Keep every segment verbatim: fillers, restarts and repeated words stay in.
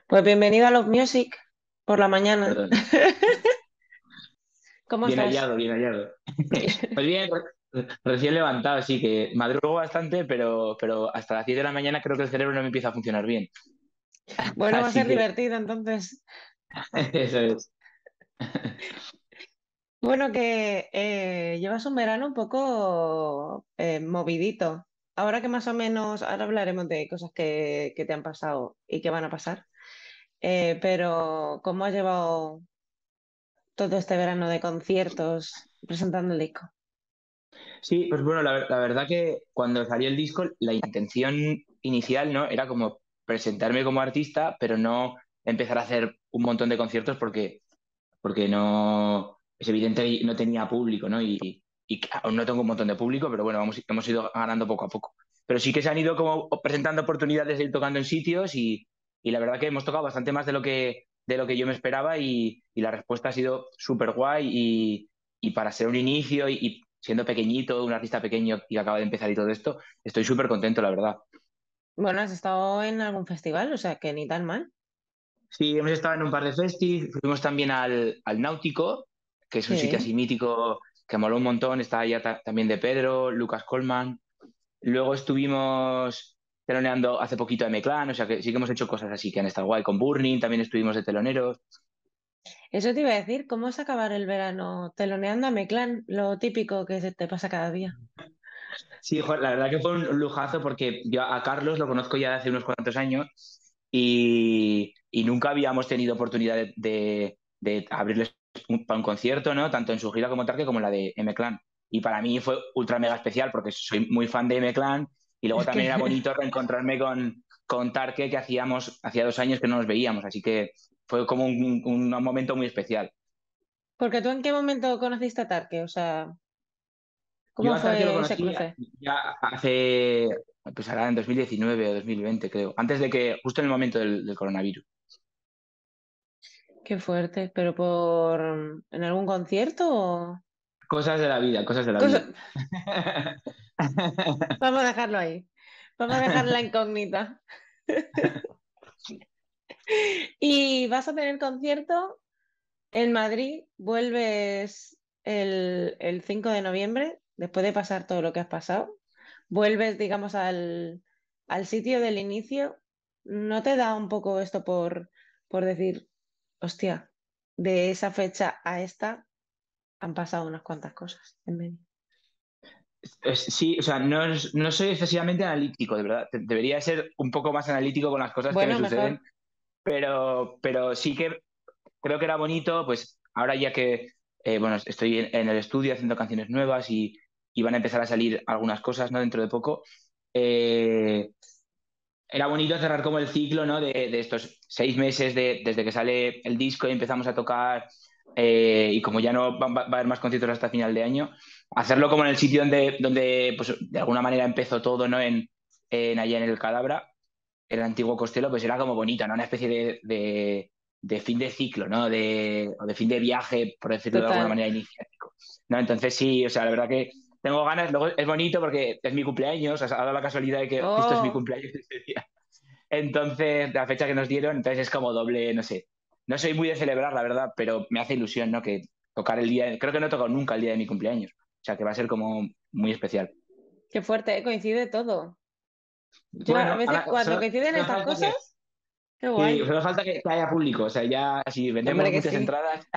Pues bienvenido a Love Music por la mañana. Perdón. ¿Cómo Bien estás? hallado, bien hallado. Pues bien, re- recién levantado, sí que madrugo bastante, pero, pero hasta las diez de la mañana creo que el cerebro no me empieza a funcionar bien. Bueno, va a Así ser que divertido entonces. eso es. Bueno, que eh, llevas un verano un poco eh, movidito. Ahora que más o menos, ahora hablaremos de cosas que, que te han pasado y que van a pasar. Eh, pero ¿cómo has llevado todo este verano de conciertos presentando el disco? Sí, pues bueno, la, ver- la verdad que cuando salió el disco, la intención inicial, ¿no? Era como presentarme como artista, pero no empezar a hacer un montón de conciertos porque porque no, es evidente que no tenía público, ¿no? Y, y aún no tengo un montón de público, pero bueno, vamos, hemos ido ganando poco a poco. Pero sí que se han ido como presentando oportunidades de ir tocando en sitios y, y la verdad que hemos tocado bastante más de lo que, de lo que yo me esperaba y, y la respuesta ha sido súper guay y, y para ser un inicio y, y siendo pequeñito, un artista pequeño y que acaba de empezar y todo esto, estoy súper contento, la verdad. Bueno, has estado en algún festival, o sea que ni tan mal. Sí, hemos estado en un par de festis, fuimos también al, al Náutico, que es un sitio así Sí. mítico que moló un montón, está allá ta- también de Pedro, Lucas Colman. Luego estuvimos teloneando hace poquito a M-Clan, o sea que sí que hemos hecho cosas así que han estado guay. Con Burning también estuvimos de teloneros. Eso te iba a decir, ¿cómo es acabar el verano teloneando a Meclán? Lo típico que se te pasa cada día. Sí, jo, la verdad que fue un lujazo porque yo a Carlos lo conozco ya de hace unos cuantos años y, y nunca habíamos tenido oportunidad de, de- de abrirles un, para un concierto, ¿no? Tanto en su gira como Tarque como en la de M-Clan. Y para mí fue ultra mega especial porque soy muy fan de M-Clan y luego Es también era que, bonito reencontrarme con, con Tarque que hacíamos, hacía dos años que no nos veíamos, así que fue como un, un momento muy especial. porque tú en qué momento conociste a Tarque, o sea, Yo ¿cómo a Tarque lo fue ese conocí cruce? ya hace, pues ahora en dos mil diecinueve o dos mil veinte, creo, antes de que, justo en el momento del, del coronavirus. Qué fuerte, pero por ¿en algún concierto o Cosas de la vida, cosas de la vida. cosa? Vamos a dejarlo ahí. Vamos a dejar la incógnita. Y vas a tener concierto en Madrid, vuelves el, el cinco de noviembre, después de pasar todo lo que has pasado. Vuelves, digamos, al, al sitio del inicio, ¿no te da un poco esto por, por decir, hostia, de esa fecha a esta han pasado unas cuantas cosas en medio? Es- Sí, o sea, no, es- no soy excesivamente analítico, de verdad. De- Debería ser un poco más analítico con las cosas que me Bueno, suceden, mejor. pero, pero sí que creo que era bonito, pues ahora ya que, eh, bueno, estoy en, en el estudio haciendo canciones nuevas y, y van a empezar a salir algunas cosas, ¿no? Dentro de poco. eh, Era bonito cerrar como el ciclo, ¿no? De, de estos seis meses de, desde que sale el disco y empezamos a tocar, eh, y como ya no va, va a haber más conciertos hasta final de año, hacerlo como en el sitio donde, donde pues, de alguna manera empezó todo, ¿no? En, en allá en el Cadabra, el antiguo Costello, pues era como bonito, ¿no? Una especie de, de, de fin de ciclo, ¿no? De, o de fin de viaje, por decirlo de alguna Total. manera, iniciático. ¿No? Entonces sí, o sea, la verdad que tengo ganas, luego es bonito porque es mi cumpleaños, o sea, ha dado la casualidad de que justo es mi Oh, cumpleaños ese día. Entonces, la fecha que nos dieron, entonces es como doble, no sé. No soy muy de celebrar, la verdad, pero me hace ilusión, ¿no? Que tocar el día, creo que no he tocado nunca el día de mi cumpleaños, o sea, que va a ser como muy especial. qué fuerte, ¿eh? Coincide todo. Yo a Bueno, veces ahora cuando solo, coinciden solo estas falta que, cosas, qué sí, guay. solo falta que, que haya público, o sea, ya si vendemos Hombre, que muchas sí, entradas,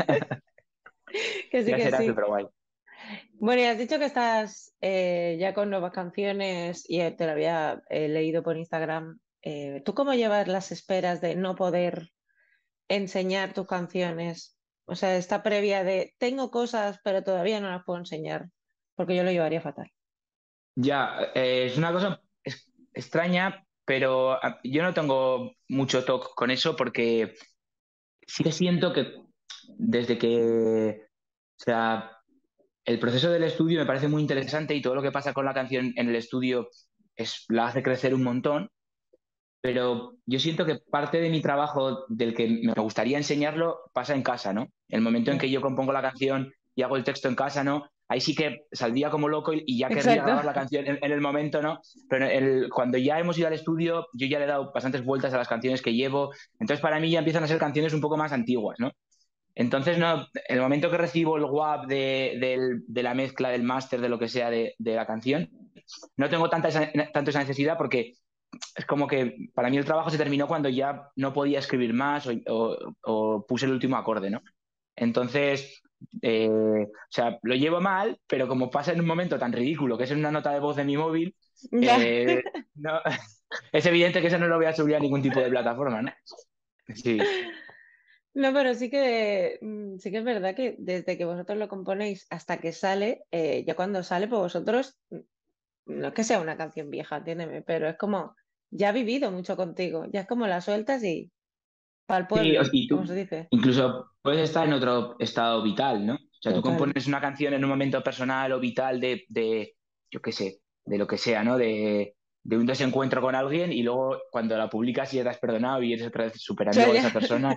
que sí, ya que será sí. súper guay. Bueno, y has dicho que estás eh, ya con nuevas canciones y eh, te lo había eh, leído por Instagram. Eh, ¿tú cómo llevas las esperas de no poder enseñar tus canciones? O sea, esta previa de tengo cosas, pero todavía no las puedo enseñar, porque yo lo llevaría fatal. Ya, eh, es una cosa es- extraña, pero ah, yo no tengo mucho toque con eso porque sí que siento que desde que, o sea, el proceso del estudio me parece muy interesante y todo lo que pasa con la canción en el estudio es, la hace crecer un montón, pero yo siento que parte de mi trabajo del que me gustaría enseñarlo pasa en casa, ¿no? El momento en Ya. que yo compongo la canción y hago el texto en casa, ¿no? ahí sí que saldría como loco y, y ya querría Exacto. grabar la canción en, en el momento, ¿no? Pero en el, cuando ya hemos ido al estudio, yo ya le he dado bastantes vueltas a las canciones que llevo, entonces para mí ya empiezan a ser canciones un poco más antiguas, ¿no? Entonces, no, en el momento que recibo el W A V de, de, de la mezcla, del máster, de lo que sea de, de la canción, no tengo tanta esa, tanto esa necesidad porque es como que para mí el trabajo se terminó cuando ya no podía escribir más o, o, o puse el último acorde, ¿no? Entonces, eh, o sea, lo llevo mal, pero como pasa en un momento tan ridículo que es en una nota de voz de mi móvil, Ya. eh, no, es evidente que eso no lo voy a subir a ningún tipo de plataforma, ¿no? Sí. No, pero sí que, mm, sí que es verdad que desde que vosotros lo componéis hasta que sale, eh, ya cuando sale, pues vosotros, mm, no es que sea una canción vieja, entiéndeme, pero es como, ya ha vivido mucho contigo, ya es como la sueltas y para el Sí, o- pueblo, y como tú se dice. incluso puedes estar en otro estado vital, ¿no? O sea, tú Total. compones una canción en un momento personal o vital de, de yo qué sé, de lo que sea, ¿no? De, de un desencuentro con alguien y luego cuando la publicas ya te has perdonado y eres otra vez súper Ya, amigo de ya. esa persona.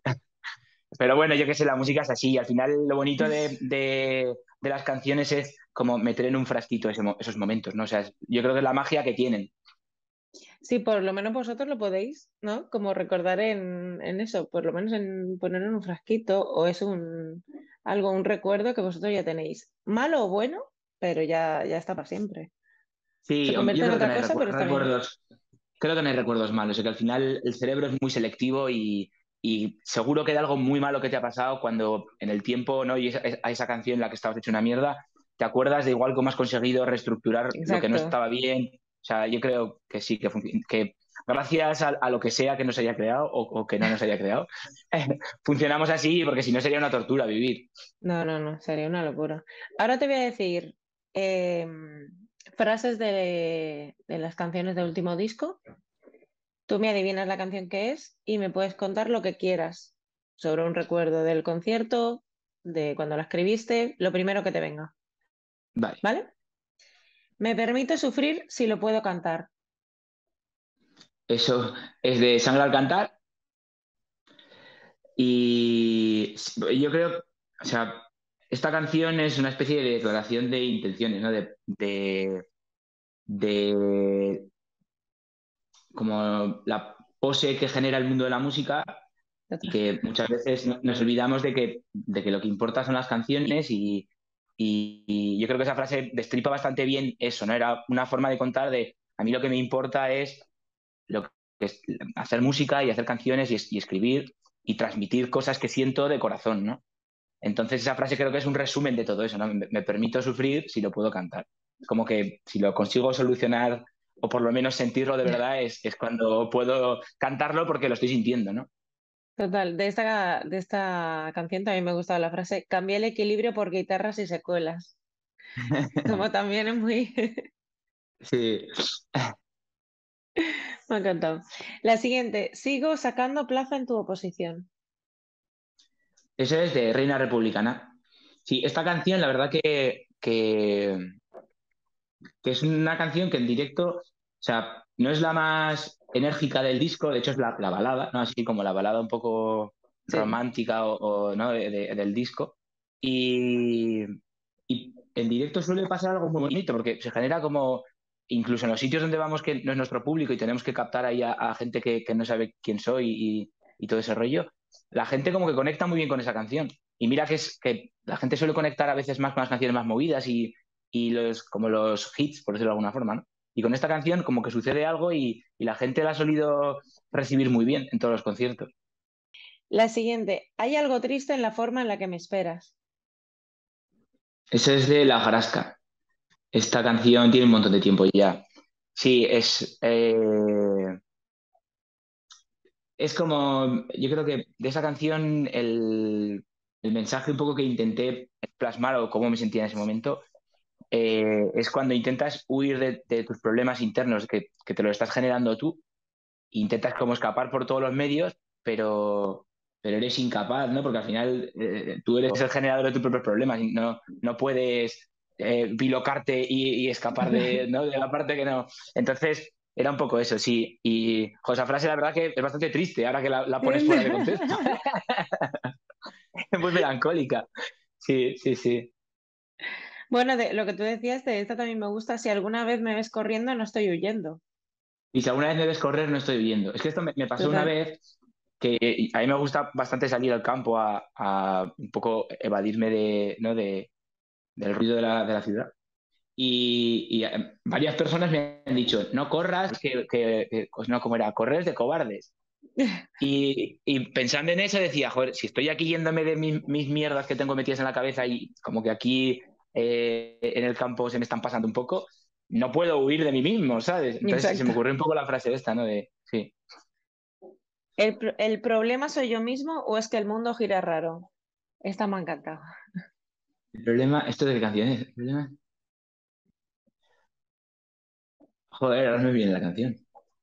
Pero bueno, yo qué sé, la música es así. Al final lo bonito de, de, de las canciones es como meter en un frasquito ese mo- esos momentos, ¿no? O sea, es- yo creo que es la magia que tienen. Sí, por lo menos vosotros lo podéis, ¿no? Como recordar en, en eso, por lo menos en ponerlo en un frasquito o es un algo, un recuerdo que vosotros ya tenéis. Malo o bueno, pero ya, ya está para siempre. Se Sí, hom- yo convierte en creo que otra no hay cosa, recu- pero está bien. recuerdos, creo que no hay recuerdos malos, que al final el cerebro es muy selectivo y, y seguro que de algo muy malo que te ha pasado cuando en el tiempo, ¿no? Y esa, a esa canción en la que estabas hecho una mierda, te acuerdas de igual cómo has conseguido reestructurar lo que no Exacto, estaba bien. O sea, yo creo que sí, que, func- que gracias a, a lo que sea que nos haya creado o, o que no nos haya creado, funcionamos así porque si no sería una tortura vivir. no, no, no, sería una locura. Ahora te voy a decir em, frases de, de las canciones del último disco. Tú me adivinas la canción que es y me puedes contar lo que quieras sobre un recuerdo del concierto, de cuando la escribiste, lo primero que te venga, Vale. ¿vale? Me permite sufrir si lo puedo cantar. Eso es de Sangre al Cantar. Y yo creo, o sea, esta canción es una especie de declaración de intenciones, ¿no? De, de, de como la pose que genera el mundo de la música y Total. que muchas veces no- nos olvidamos de que, de que lo que importa son las canciones y, y- y yo creo que esa frase destripa bastante bien eso, ¿no? Era una forma de contar de a mí lo que me importa es lo que es hacer música y hacer canciones y, es- y escribir y transmitir cosas que siento de corazón, ¿no? Entonces esa frase creo que es un resumen de todo eso, ¿no? Me, me permito sufrir si lo puedo cantar. Es como que si lo consigo solucionar o por lo menos sentirlo de verdad es, es cuando puedo cantarlo porque lo estoy sintiendo, ¿no? Total, de esta, de esta canción también me ha gustado la frase, cambié el equilibrio por guitarras y secuelas. Como también es muy... Sí. Me ha encantado. La siguiente, sigo sacando plaza en tu oposición. Eso es de Reina Republicana. Sí, esta canción, la verdad que, que, que es una canción que en directo, o sea, no es la más enérgica del disco, de hecho es la, la balada, ¿no? Así como la balada un poco Sí, romántica o, o, ¿no? de, de, del disco. Y, y en directo suele pasar algo muy bonito, porque se genera como, incluso en los sitios donde vamos que no es nuestro público y tenemos que captar ahí a, a gente que, que, no sabe quién soy y, y, todo ese rollo, la gente como que conecta muy bien con esa canción. Y mira que, es, que la gente suele conectar a veces más con las canciones más movidas y, y los, como los hits, por decirlo de alguna forma, ¿no? Y con esta canción como que sucede algo y, y la gente la ha solido recibir muy bien en todos los conciertos. la siguiente, hay algo triste en la forma en la que me esperas. Eso es de La Jarasca. Esta canción tiene un montón de tiempo ya. Sí, es, eh, es como, yo creo que de esa canción el, el mensaje un poco que intenté plasmar o cómo me sentía en ese momento eh, es cuando intentas huir de, de tus problemas internos que, que, te lo estás generando tú, e intentas como escapar por todos los medios, pero, pero eres incapaz, ¿no? Porque al final eh, tú eres el generador de tus propios problemas y no, no puedes eh, bilocarte y, y escapar de, ¿no? de la parte que no. Entonces, era un poco eso, sí. Y jo, esa frase, la verdad, que es bastante triste ahora que la, la pones fuera de contexto. Es muy melancólica. Sí, sí, sí. Bueno, de lo que tú decías, de esta también me gusta. Si alguna vez me ves corriendo, no estoy huyendo. Y si alguna vez me ves correr, no estoy huyendo. Es que esto me, me pasó una Total. vez que a mí me gusta bastante salir al campo a, a un poco evadirme de, ¿no? de, del ruido de la, de la ciudad. Y, y, eh, varias personas me han dicho, no corras, que, que, que- pues no, como era, correr es de cobardes. Y, y pensando en eso decía, joder, si estoy aquí yéndome de mis, mis mierdas que tengo metidas en la cabeza y como que aquí eh, en el campo se me están pasando un poco, no puedo huir de mí mismo, ¿sabes? Entonces se me Exacto. ocurrió un poco la frase esta, ¿no? De, sí. ¿El, pro- el problema soy yo mismo o es que el mundo gira raro? Esta me ha encantado. El problema, esto de qué canción es, el problema, joder, ahora no me viene la canción.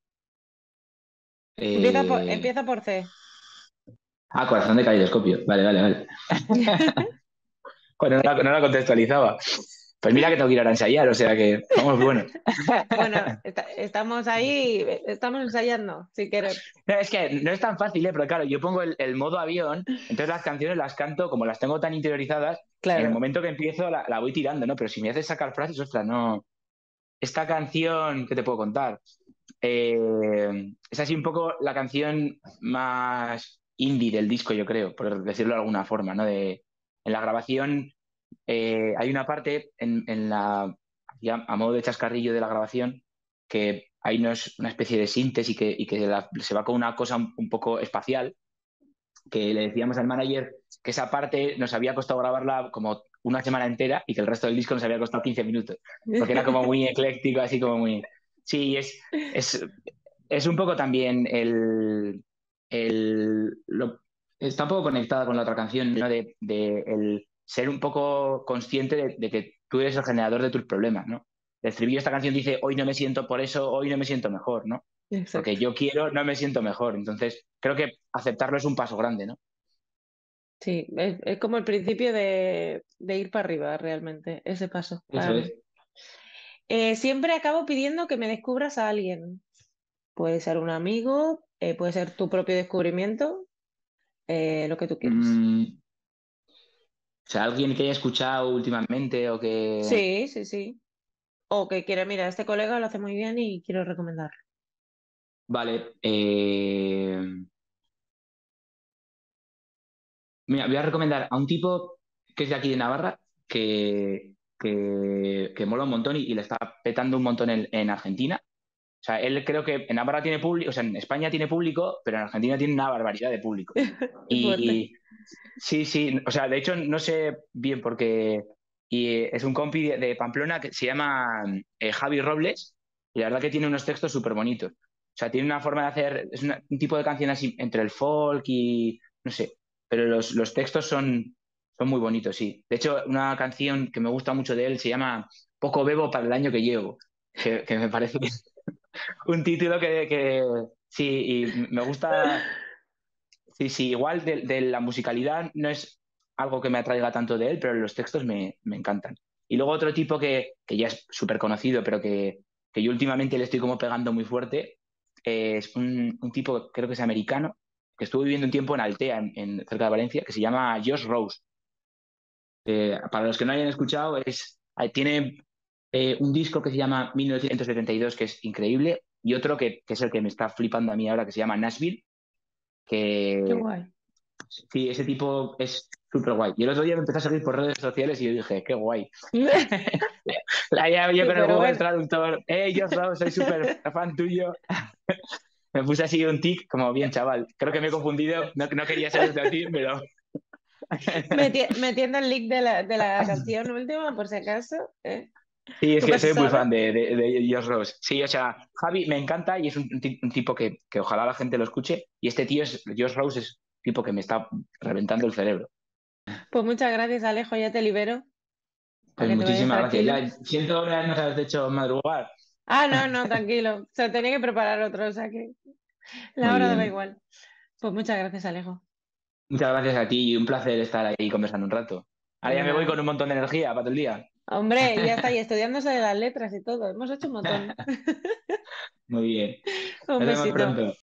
Empieza por, Eh, empieza por C. Ah, Corazón de Caleidoscopio, vale, vale, vale. Bueno, no la, no la contextualizaba. Pues mira que tengo que ir a ensayar, o sea que vamos bueno. Bueno, esta- estamos ahí, estamos ensayando, si quieres. No, es que no es tan fácil, ¿eh? Pero claro, yo pongo el, el modo avión, entonces las canciones las canto, como las tengo tan interiorizadas, en el Claro. momento que empiezo la, la voy tirando, ¿no? Pero si me haces sacar frases, ostras, no. Esta canción, ¿qué te puedo contar? Eh, es así un poco la canción más indie del disco, yo creo, por decirlo de alguna forma, ¿no? De, en la grabación eh, hay una parte en, en la, ya a modo de chascarrillo de la grabación que hay unos- una especie de síntesis y que, y que la- se va con una cosa un, un poco espacial, que le decíamos al manager que esa parte nos había costado grabarla como una semana entera y que el resto del disco nos había costado quince minutos, porque era como muy ecléctico, así como muy... Sí, es, es, es un poco también el... el lo- está un poco conectada con la otra canción, ¿no? De, de el ser un poco consciente de, de que tú eres el generador de tus problemas, ¿no? El estribillo de esta canción dice, hoy no me siento por eso, hoy no me siento mejor, ¿no? Porque Exacto. yo quiero, no me siento mejor. Entonces, creo que aceptarlo es un paso grande, ¿no? Sí, es, es como el principio de, de ir para arriba, realmente, ese paso, Eso para es. mí. Eh, siempre acabo pidiendo que me descubras a alguien. Puede ser un amigo, eh, puede ser tu propio descubrimiento, eh, lo que tú quieras. Mm, o sea, alguien que haya escuchado últimamente o que... Sí, sí, sí. O que quiera, mira, este colega lo hace muy bien y quiero recomendarlo. Vale. eh, Mira, voy a recomendar a un tipo que es de aquí de Navarra, que, que, que mola un montón y, y le está petando un montón en, en Argentina. O sea, él creo que en Navarra tiene público, o sea, en España tiene público, pero en Argentina tiene una barbaridad de público. Qué fuerte. Y sí, sí, o sea, de hecho no sé bien porque y, eh, es un compi de, de Pamplona que se llama eh, Javi Robles y la verdad que tiene unos textos súper bonitos. O sea, tiene una forma de hacer, es una- un tipo de canción así entre el folk y no sé, pero los, los textos son, son muy bonitos, sí. De hecho, una canción que me gusta mucho de él se llama Poco bebo para el año que llevo, que, que me parece un título que, que sí, y me gusta. Sí, sí, igual de, de la musicalidad no es algo que me atraiga tanto de él, pero los textos me, me encantan. Y luego otro tipo que, que ya es súper conocido, pero que, que yo últimamente le estoy como pegando muy fuerte, eh, es un, un tipo, creo que es americano, que estuvo viviendo un tiempo en Altea, en, en- cerca de Valencia, que se llama Josh Rose. Eh, para los que no hayan escuchado, es, eh, tiene eh, un disco que se llama mil novecientos setenta y dos, que es increíble, y otro que, que es el que me está flipando a mí ahora, que se llama Nashville, Qué que guay. sí, ese tipo es súper guay. Y el otro día me empecé a seguir por redes sociales y yo dije, qué guay. La llave yo con el Súper Google bueno. Traductor, hey, yo Raúl, soy súper fan tuyo. Me puse así un tic, como bien chaval. Creo que me he confundido, no, no quería ser de ti, pero... Meti- metiendo el link de la, de la canción última, por si acaso. ¿Eh? Sí, es que Nunca se soy muy sabe. fan de, de, de Josh Ross. Sí, o sea, Javi me encanta y es un, ti- un tipo que, que ojalá la gente lo escuche. Y este tío, es, Josh Rose, es un tipo que me está reventando el cerebro. Pues muchas gracias, Alejo. Ya te libero para Pues que te vayas muchísimas gracias. tranquilo. Ya siento no haberte hecho madrugar. Ah, no, no, tranquilo. Se tenía que preparar otro, o sea que la Muy hora daba bien. igual. Pues muchas gracias, Alejo. Muchas gracias a ti y un placer estar ahí conversando un rato. Ahora ya me voy Venga. con un montón de energía para todo el día. Hombre, ya está ahí estudiándose de las letras y todo. Hemos hecho un montón. Muy bien. Un Nos vemos besito. pronto.